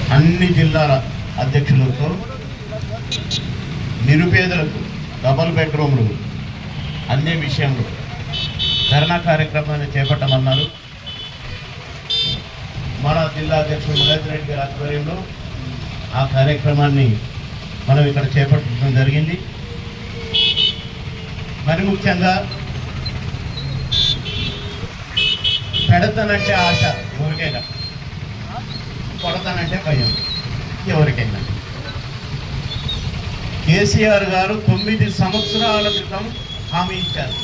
అన్ని జిల్లాల అధ్యక్షులతో నిరుపేదలకు డబల్ బెడ్రూమ్లు అన్ని విషయంలో ధర్నా కార్యక్రమాన్ని చేపట్టమన్నారు. మన జిల్లా అధ్యక్షుడు నరేంద్ర రెడ్డి గారి ఆధ్వర్యంలో ఆ కార్యక్రమాన్ని మనం ఇక్కడ చేపట్టడం జరిగింది. మరి ముఖ్యంగా పెడతానంటే ఆశ ఎవరికైనా, కొడతానంటే భయం ఎవరికైనా. కేసీఆర్ గారు 9 సంవత్సరాల క్రితం హామీ ఇచ్చారు.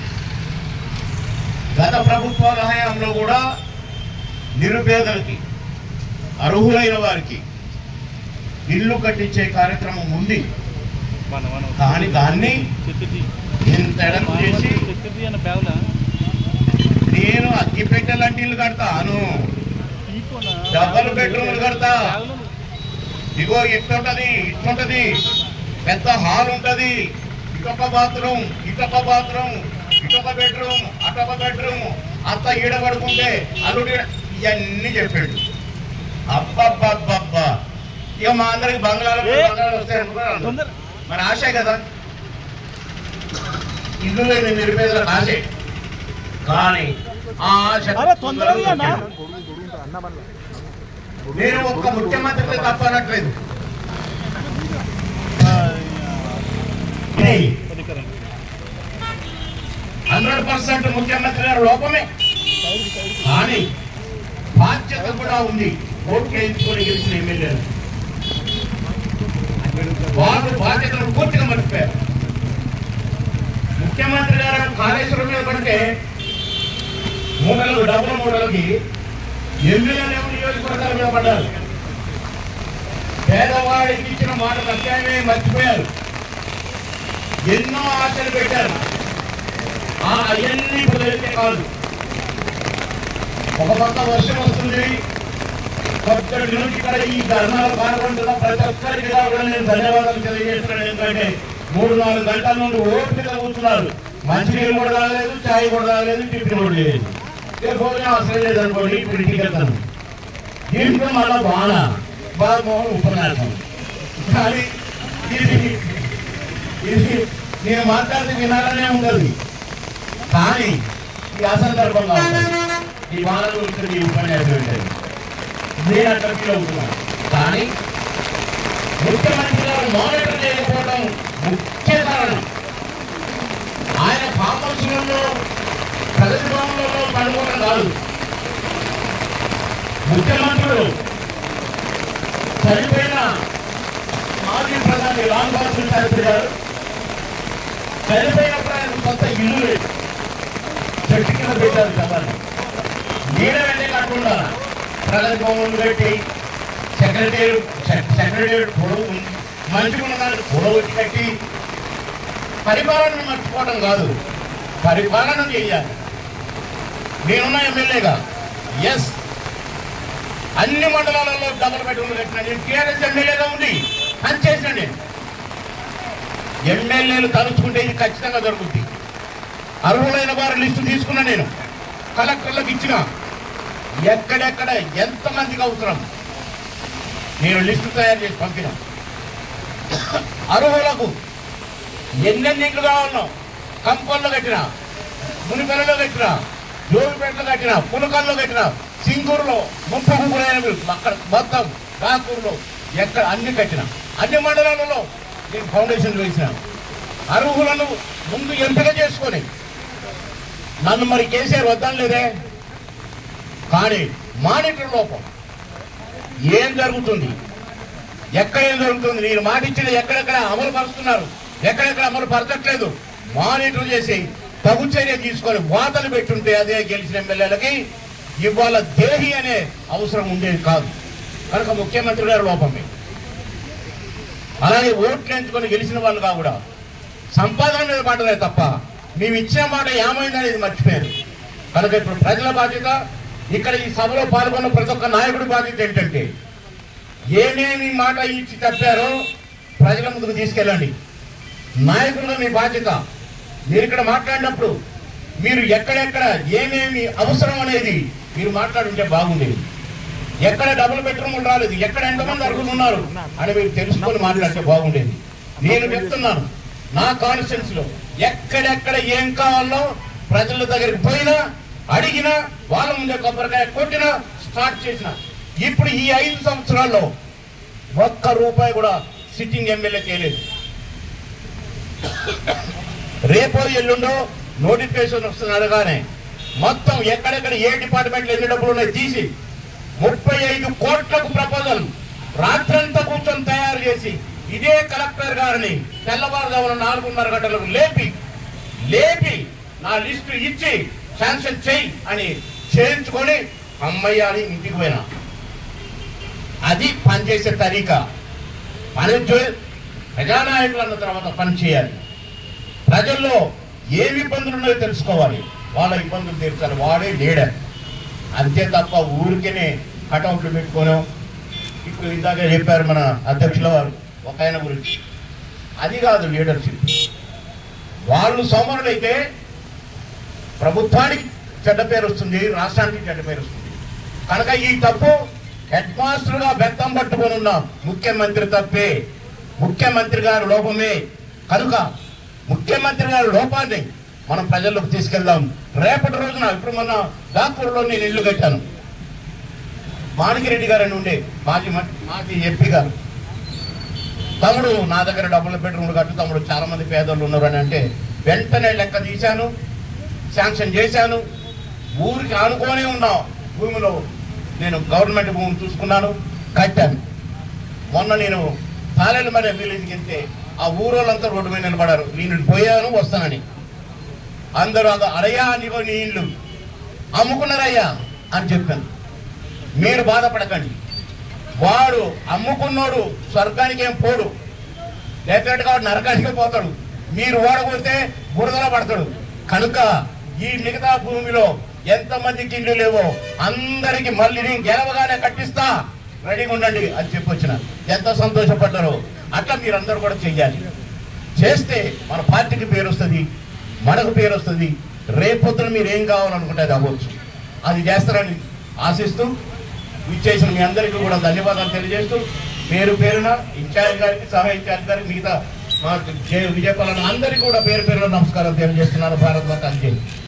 గత ప్రభుత్వాల హయాంలో కూడా నిరుపేదలకి, అర్హులైన వారికి ఇల్లు కట్టించే కార్యక్రమం ఉంది. కానీ దాన్ని ఇంత ఎడలు చేసి నేను అగ్గిపెట్టెలంటి ఇల్లు కడతాను, డబల్ బెడ్రూమ్లు కడతా, ఇగో ఇట్టుంటది ఇట్టుంటది, పెద్ద హాల్ ఉంటది, ఇటొక బాత్రూమ్ ఇటొక బాత్రూమ్, ఇటొక బెడ్రూమ్ అటొక బెడ్రూమ్, అత్త ఈడ పడుకుంటే అల్లుడు ఇవన్నీ చెప్పాడు. అబ్బబ్బబ్బబ్బా, ఇక మా అందరికి బంగ్లాలు వస్తాయి. మరి ఆశే కదా, ఇల్లు లేని నిరుపేదలకు ఆశే. కానీ ఆ ఆశ నేను ఒక్క ముఖ్యమంత్రి తప్పనట్లేదు. 100% ముఖ్యమంత్రి గారు లోపమే. కానీ బాధ్యత కూడా ఉంది. ఓట్లు వేయించుకొని గెలిచిన ఎమ్మెల్యేలు వాళ్ళు బాధ్యతను పూర్తిగా మర్చిపోయారు. ముఖ్యమంత్రి గారు కాళేశ్వరం మీద పడితే డబ్బుల మూడలకి ఎమ్మెల్యేలు నియోజకవర్గాల మీద పడ్డారు. పేదవాడికి ఇచ్చిన మాట సత్యాన్ని మర్చిపోయారు. ఎన్నో ఆశలు పెట్టారు. అవన్నీ కుదిరితే కాదు. ఒక పక్క వర్షం వస్తుంది, కొద్ది నుంచి ఇక్కడ ఈ ధర్నాలు పాల్గొంటున్న ప్రతి ఒక్కరికి కూడా నేను ధన్యవాదాలు తెలియజేస్తున్నాను. ఎందుకంటే 3-4 గంటల నుండి ఓపిక కూర్చున్నారు. మంచినీళ్ళు కూడా రాలేదు, ఛాయ్ కూడా రాలేదు, టిఫిన్ కూడా లేదు. భోజనం అవసరం లేదనుకోండి. ఇప్పుడు ఇంటికి వెళ్తాను. దీంట్లో మళ్ళా బాలమోహన్ ఉపన్యాసం. కానీ ఇది నేను మాట్లాడితే వినాలనే ఉండదు. కానీ ఈ అసందర్భంగా ఉంటుంది. ఈ బాల గురించి ఈ ఉపన్యాసం ఉంటుంది. నేను అక్కడ ఫీల్ అవుతున్నాను. కానీ ముఖ్యమంత్రి గారు మానిటర్ చేయకపోవడం ముఖ్య కారణం. ఆయన ఫామ్ హౌస్లలో ప్రగతి భవనంలో పడుకోవడం కాదు. ముఖ్యమంత్రులు చనిపోయిన మాజీ ప్రధాని లాల్ బహదూర్ శాస్త్రి గారు చనిపోయినప్పుడు ఆయన కొత్త ఇల్లు లేదు, చెట్టు కింద పెట్టారు కదా. నీడ వెళ్ళే కాకుండా ప్రగతి భవన్లు పెట్టి సెక్రటేరియట్ పొడవు మంచిగా ఉన్నదాన్ని పొడవచ్చి కట్టి పరిపాలన మర్చిపోవడం కాదు, పరిపాలన చేయాలి. నేనున్న ఎమ్మెల్యేగా ఎస్ అన్ని మండలాలలో డబుల్ బెడ్రూమ్లు కట్టినా. నేను టీఆర్ఎస్ ఎమ్మెల్యేగా ఉండి అని చేసిన నేను. ఎమ్మెల్యేలు తలుచుకుంటే ఇది ఖచ్చితంగా జరుగుతుంది. అర్హులైన వారి లిస్టు తీసుకున్నా. నేను కలెక్టర్లకు ఇచ్చిన ఎక్కడెక్కడ ఎంతమందికి అవసరం నేను లిస్టు తయారు చేసి పంపిన. అర్హులకు ఎన్నెన్ని ఇండ్లు కావాలనో కంపల్లో కట్టిన, మునిపెలలో కట్టిన, జోగిపేటలో కట్టిన, పులకల్లో కట్టిన, సింగూరులో 30 గురైనవి అక్కడ మొత్తం కాకూరులో ఎక్కడ అన్ని కట్టిన. అన్ని మండలాలలో నేను ఫౌండేషన్ వేసిన. అర్హులను ముందు ఎంపిక చేసుకొని నన్ను మరి కేసీఆర్ వద్దని లేదే. కానీ మానిటర్ లోపం ఏం జరుగుతుంది, ఎక్కడ ఏం జరుగుతుంది, నేను మాట ఇచ్చిన ఎక్కడెక్కడ అమలు పరుస్తున్నారు, ఎక్కడెక్కడ అమలు పరచట్లేదు మానిటర్ చేసి తగు చర్య తీసుకొని వాతలు పెట్టుంటే అదే గెలిచిన ఎమ్మెల్యేలకి ఇవాళ దేహి అనే అవసరం ఉండేది కాదు. కనుక ముఖ్యమంత్రి గారి లోపమే. అలాగే ఓట్లు ఎంచుకొని గెలిచిన వాళ్ళు కూడా సంపాదన మీద పడ్డదే తప్ప మేము ఇచ్చిన మాట ఏమైందనేది మర్చిపోయారు. కనుక ఇప్పుడు ప్రజల బాధ్యత, ఇక్కడ ఈ సభలో పాల్గొన్న ప్రతి ఒక్క నాయకుడి బాధ్యత ఏంటంటే ఏమేమి మాట ఇచ్చి తప్పారో ప్రజల ముందుకు తీసుకెళ్ళండి. నాయకులుగా మీ బాధ్యత. మీరు ఇక్కడ మాట్లాడినప్పుడు మీరు ఎక్కడెక్కడ ఏమేమి అవసరం అనేది మీరు మాట్లాడుంటే బాగుండేది. ఎక్కడ డబుల్ బెడ్రూమ్లు రాలేదు, ఎక్కడ ఎంతమంది అర్హులు ఉన్నారు అని మీరు తెలుసుకొని మాట్లాడితే బాగుండేది. నేను చెప్తున్నాను, నా కాన్స్టిట్యూన్స్ లో ఎక్కడెక్కడ ఏం కావాలో ప్రజల దగ్గరికి పోయినా, అడిగినా, వాళ్ళ ముందే కొబ్బరికాయ కొట్టినా, స్టార్ట్ చేసిన. ఇప్పుడు ఈ 5 సంవత్సరాల్లో ఒక్క రూపాయి కూడా సిట్టింగ్ ఎమ్మెల్యే చేయలేదు. రేపో ఎల్లుండో నోటిఫికేషన్ వస్తుంది అనగానే మొత్తం ఎక్కడెక్కడ ఏ డిపార్ట్మెంట్లో ఎన్ని డబ్బులు ఉన్నాయి తీసి 35 కోట్లకు ప్రపోజల్ రాత్రంతా కూర్చొని తయారు చేసి ఇదే కలెక్టర్ గారిని తెల్లవారుజామున 4:30 గంటలకు లేపి నా లిస్టు ఇచ్చి శాంక్షన్ చెయ్యి అని చేయించుకొని అమ్మయ్య అని ఇంటికి పోయినా. అది పనిచేసే తరీకా. ప్రజానాయకులు అన్న తర్వాత పని చేయాలి. ప్రజల్లో ఏమి ఇబ్బందులు ఉన్నాయో తెలుసుకోవాలి, వాళ్ళ ఇబ్బందులు తీర్చాలి. వాడే లీడర్. అంతే తప్ప ఊరికేనే కటౌట్లు పెట్టుకోను. ఇప్పుడు ఇందాక చెప్పారు మన అధ్యక్షుల వారు ఒక ఆయన గురించి, అది కాదు లీడర్షిప్. వాళ్ళు సోమరులైతే ప్రభుత్వానికి చెడ్డ పేరు వస్తుంది, రాష్ట్రానికి చెడ్డ పేరు వస్తుంది. కనుక ఈ తప్పు హెడ్ మాస్టర్ గా బెత్తం పట్టుకొని ఉన్నాం. ముఖ్యమంత్రి తప్పే, ముఖ్యమంత్రి గారి లోపమే. కనుక ముఖ్యమంత్రి గారి లోపాన్ని మనం ప్రజల్లోకి తీసుకెళ్దాం. రేపటి రోజున ఇప్పుడు మన దాపూర్లో నేను ఇల్లు కట్టాను. మాణికిరెడ్డి గారు అని ఉండే మాజీ ఎంపీ గారు, తమ్ముడు నా దగ్గర డబుల్ బెడ్రూమ్లు కట్టు తమ్ముడు, చాలా మంది పేదలు ఉన్నారు అని అంటే వెంటనే లెక్క తీశాను, శాంక్షన్ చేశాను. ఊరికి ఆనుకోనే ఉన్నాం భూమిలో. నేను గవర్నమెంట్ భూమిని చూసుకున్నాను, కట్టాను. మొన్న నేను తాళేలమనే విలేజ్కి వెళ్తే ఆ ఊరోళ్ళంతా రోడ్డు మీద నిలబడారు, నేను పోయాను వస్తానని. అందరూ అరయ్యా నీకో నీ ఇల్లు అమ్ముకున్నారయ్యా అని చెప్పాను. మీరు బాధపడకండి, వాడు అమ్ముకున్నాడు స్వర్గానికి ఏం పోడు, డెఫినెట్గా వాడు నరకానికి పోతాడు. మీరు ఓడగొడితే బురదలో పడతాడు. కనుక ఈ మిగతా భూమిలో ఎంతమందికి ఇల్లు లేవో అందరికి మళ్ళీ నేను గెలవగానే కట్టిస్తా, రెడీగా ఉండండి అని చెప్పొచ్చిన. ఎంత సంతోషపడ్డారో. అట్లా మీరందరూ కూడా చెయ్యాలి. చేస్తే మన పార్టీకి పేరు వస్తుంది, మనకు పేరు వస్తుంది. రేపొద్దున మీరు ఏం కావాలనుకుంటే అది అవ్వచ్చు. అది చేస్తారని ఆశిస్తూ ఇచ్చేసిన మీ అందరికీ కూడా ధన్యవాదాలు తెలియజేస్తూ పేరున ఇన్ఛార్జ్ గారికి, సహా ఇన్ఛార్జ్ గారికి, మిగతా మా విజయపాలన అందరికీ కూడా పేరున నమస్కారాలు తెలియజేస్తున్నాను. భారత్ మాతా జై.